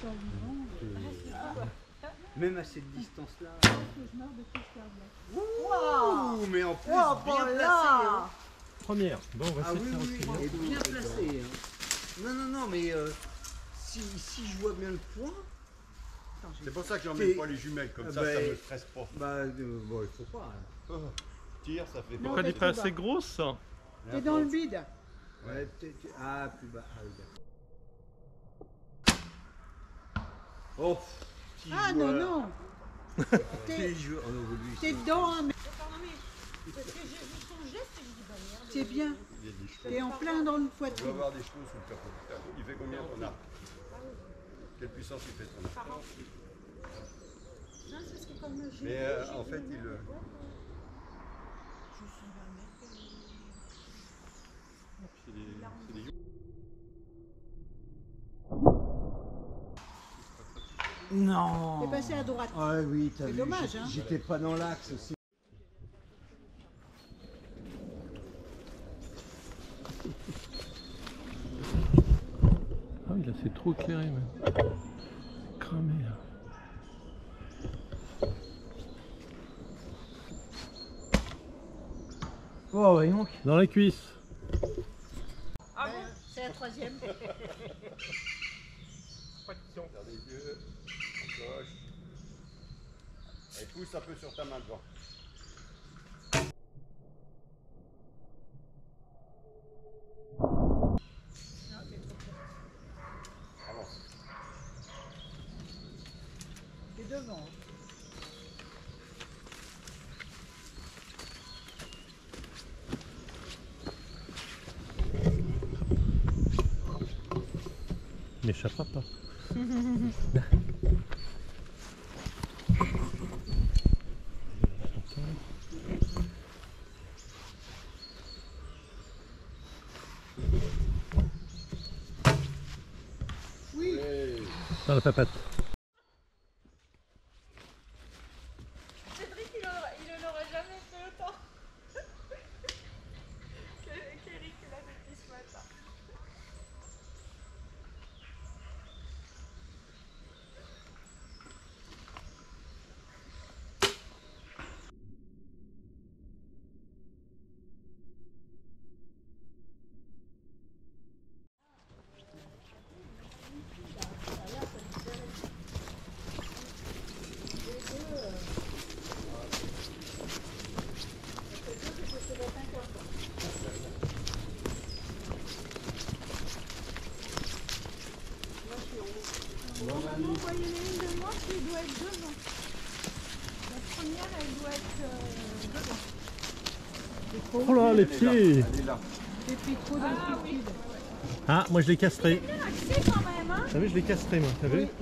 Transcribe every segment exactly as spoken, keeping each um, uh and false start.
Même à cette distance-là. Wow, mais en plus, wow, bien voilà. placé. Hein. Première. Bon, on va Ah essayer oui, de faire oui, aussi. et bien placé. Hein. Non, non, non, mais euh, si, si je vois bien le point. C'est pour ça que j'emmène pas les jumelles, comme ah ça, bah, ça me stresse pas. Bah, euh, bon, il faut pas. Hein. Oh, tire, ça fait Pourquoi elle n'est pas assez grosse? T'es dans le vide. Ouais, peut-être. Ah, plus bas. Ah, oui, d'accord. Oh, petit Ah joueur. non, non. Petit joueur. Oh, non, lui, T'es c'est- dedans, hein, mais... C'est bien. Il y a des cheveux. T'es en plein dans le On va poitrine. avoir des cheveux sous le capot. Il fait combien ton arc? Quelle puissance il fait ton arc? Mais euh, en fait, il... euh, C'est des, c'est des... Non. T'es passé à droite. Ah oui, t'as C'est vu. dommage, j'ai- hein. J'étais pas dans l'axe aussi. Ah oui, là c'est trop éclairé même. Cramé là. Oh, voyons donc. Dans les cuisses. Ah bon? C'est la troisième. Faire des yeux, gauche. Et pousse un peu sur ta main devant. Avance. T'es devant. N'échappera pas. Oui. Dans la papate. Cédric, il n'en aura jamais fait autant qu'Eric l'a fait depuis ce matin. Normalement, vous voyez une de moi qui doit être devant. La première, elle doit être euh, devant. Oh là, les pieds! Elle est là. T'es pris trop dans le liquide. Ah, moi je l'ai castré. Bien axé quand même, hein? T'as vu, je l'ai castré moi, t'as vu?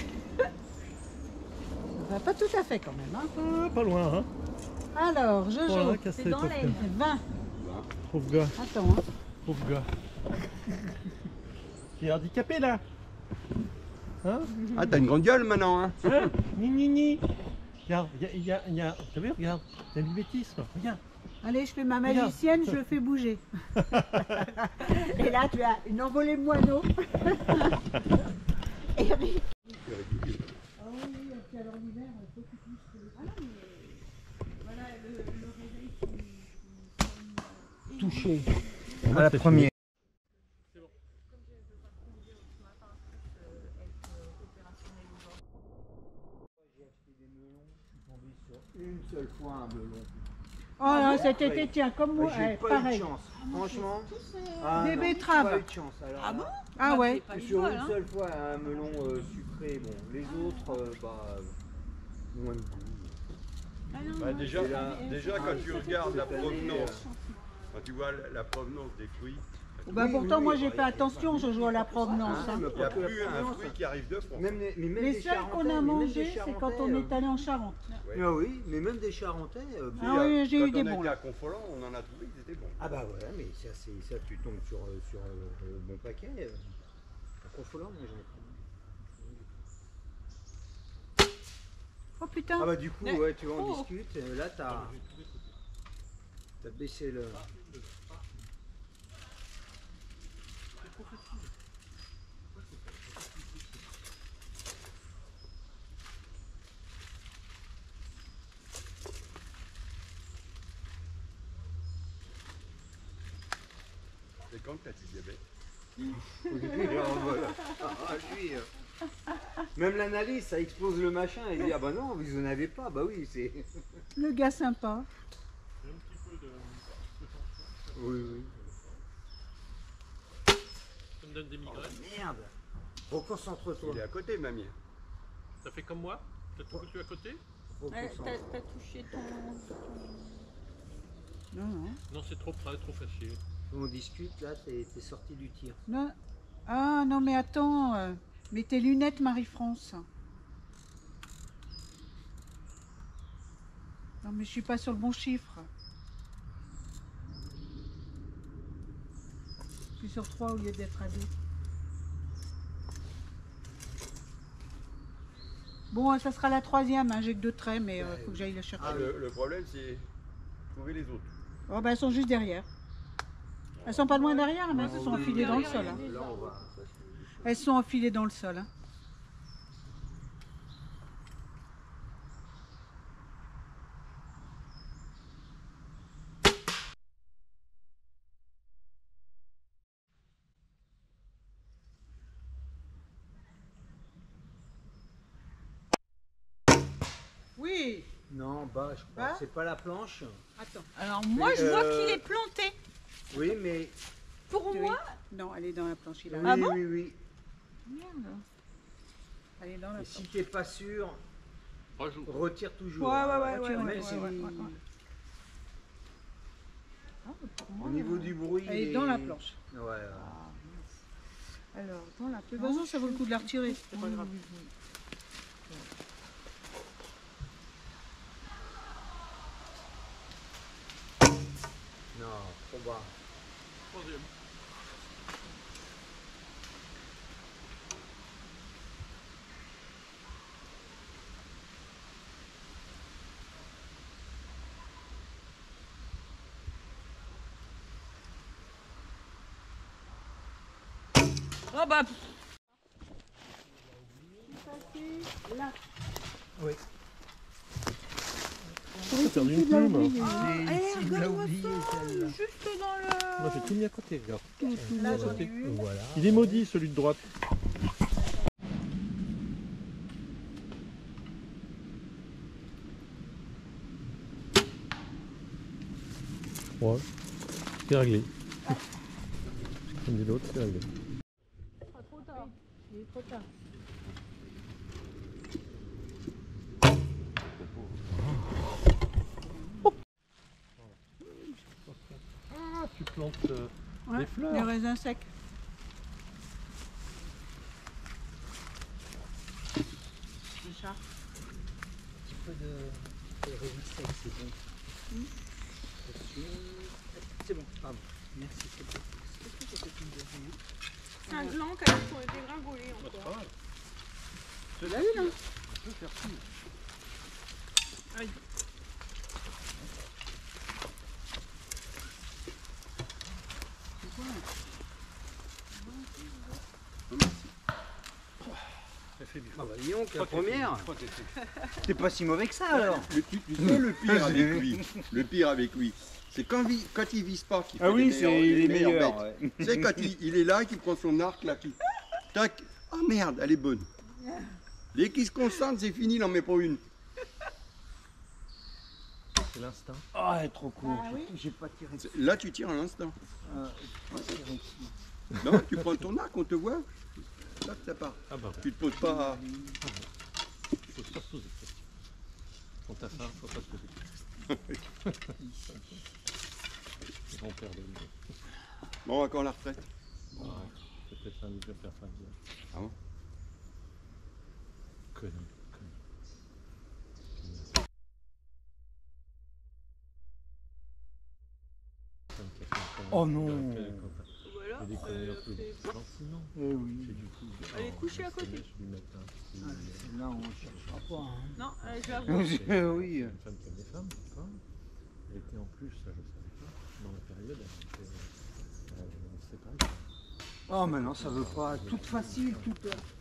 Bah, pas tout à fait quand même. Hein. Ah, pas loin, hein? Alors, Jojo, Voilà, castré, c'est dans pauvre l'aile. gars. vingt. Pauvre gars, Attends, hein. pauvre gars. Il est handicapé là! Hein? Ah, t'as une grande gueule maintenant, hein? Hein? Ni ni ni! Regarde, il y a, il y a, il y a... T'as vu, regarde, il y a le mimétisme, regarde! Allez, je fais ma magicienne, je le fais bouger. Et là, tu as une envolée moineau. Eric. Ah oui, et puis alors l'hiver, il faut qu'il puisse... Ah non, mais... Voilà, le, le réveil qui... qui sonne, euh, Touché. Moi, À la c'est première. Une seule fois un melon. Oh là, cet été, tiens, comme moi, J'ai eh, pas eu pareil. de chance. Franchement. Des Ah, non, betteraves. Pas eu de chance. Alors, Ah bon? Ah ouais. Pas sur l'idole, une hein? seule fois un melon euh, sucré. Bon, les autres, euh, bah, euh, moins de goût. Ah non, Bah, moi, déjà, c'est- déjà, déjà Ah quand oui, tu ça fait regardes la cette année, provenance, quand tu vois la, la provenance des fruits, Bah Oui, pourtant, oui, moi, oui, j'ai oui. fait attention, je joue à la provenance. Ah, hein. mais il n'y a pas que la plus un provenance, fruit hein. qui arrive de France. Même les, mais même Les des seuls Charentais, qu'on a mais même des mangés, c'est quand on Charentais, est allé en Charente. Ouais. Ah oui, mais même des Charentais. euh, Ah oui, j'ai eu des Quand on bons, était là. à Confolens, on en a trouvé qui étaient bons. Ah bah voilà, mais ça, c'est ça, tu tombes sur, euh, sur euh, le bon paquet. Euh, à Confolens, moi j'en ai pris. Oh putain. Ah bah du coup, Mais- ouais, tu vois, on Oh. discute. euh, Là, t'as t'as baissé le... quand que t'as du diabète? Oui, alors voilà. Ah, lui, euh, même l'analyse, ça explose le machin. Il dit, ah bah non, vous en avez pas. Bah oui, c'est... Le gars sympa. J'ai un petit peu de, de tension. Oui, oui. Ça me donne des migraines. Oh, merde. Reconcentre-toi. Il est à côté, mamie. Ça fait comme moi? T'as tout foutu à côté? Ouais, t'as t'as touché ton... Non, non. Non, c'est trop près, trop facile. On discute, là, t'es t'es sorti du tir. Non. Ah non, mais attends. euh, mets tes lunettes, Marie-France. Non, mais je suis pas sur le bon chiffre. Je suis sur trois au lieu d'être à deux. Bon, ça sera la troisième, hein, j'ai que deux traits, mais il Ouais. faut que j'aille la chercher. Ah, le, le problème, c'est trouver les autres. Oh, bah, elles sont juste derrière. Elles sont pas loin derrière, mais Ouais, elles sont oui, enfilées dans le derrière, sol. il y a hein. des Là, on va... Elles sont enfilées dans le sol. hein. Oui. Non, bah, je crois Bah que c'est pas la planche. Attends. Alors moi, Mais, je vois euh, qu'il est planté. Oui, mais... Pour Oui. moi... Non, elle est dans la planche. Il a... Oui, Ah bon oui, oui. Merde. Elle est dans la Et planche. si t'es pas sûr, Rejoue. retire toujours. Ouais, ouais, ouais, Retire, ouais, Même ouais, si- ouais, ouais, ouais. Ah, pour moi, Au niveau euh, du bruit... Elle est et- dans la planche. Ouais, ouais. ah, mince. Alors, dans la De toute façon, ça vaut le coup de la retirer. C'est pas Oui, grave. oui, oui. Non, trop bas. Troisième. Oh bah... Là. Oui. J'ai perdu une Tu l'as plume. oublié. Ah, C'est- eh, c'est l'a regarde-moi oublié, ça, celle-là. juste dans le... Moi j'ai tout mis à côté, regarde. Là, j'en ai une. Voilà. Il est maudit celui de droite. Ouais, c'est réglé. Comme dit l'autre, c'est réglé. Pas trop tard. Il est trop tard. Ah, tu plantes euh, Ouais, des fleurs. Les raisins secs. Richard. Un petit peu de, de résine sec, c'est bon. Attention. C'est bon, pardon. Merci, c'est bon. Est-ce que ça fait une deuxième? C'est un gland qui a été dégringolé Ah, c'est encore. pas grave. Tu l'as eu là? On peut faire tout. Aïe. Ça fait du Ah bah dis donc, la Crois que t'es- première, crois que t'es- t'es pas si mauvais que ça alors. Le, tu, tu sais le pire avec lui, le pire avec lui, c'est quand, vi- quand il vise pas qu'il fait Ah oui, les c'est meilleures- les meilleures meilleurs. bêtes. ouais. Tu sais quand il, il est là, qu'il prend son arc là, qui tac, ah merde, elle est bonne. Dès qu'il se concentre, c'est fini, il n'en met pas une. C'est l'instinct. Ah, elle est trop cool. Ah J'ai- oui. J'ai pas tiré dessus. C'est- Là, tu tires à l'instant. Ah, j'ai pas tiré dessus. Non, tu prends ton arc, on te voit. Là, ça part. Ah bah, Tu te poses pas à... faut pas se poser de questions. Quand t'as faim, faut pas se poser de questions. Grand-père de l'île. Bon, encore la retraite. Ah, peut-être un livre faire fin de vie. Ah bon? Connu, connu. Oh non. Voilà. Et des conneries un peu Euh, c'est- gentiment. Eh oui. C'est du coup. Elle est oh, couchée à le côté. sommeil du matin, c'est- Ah, celle-là, on cherchera pas. Hein. Non, euh, je la vois. c'est oui. une femme comme les femmes, d'accord. Elle était en plus, ça je ne savais pas, dans la période, elle était euh, séparée. Oh, maintenant ça veut pas. Toute facile, toute.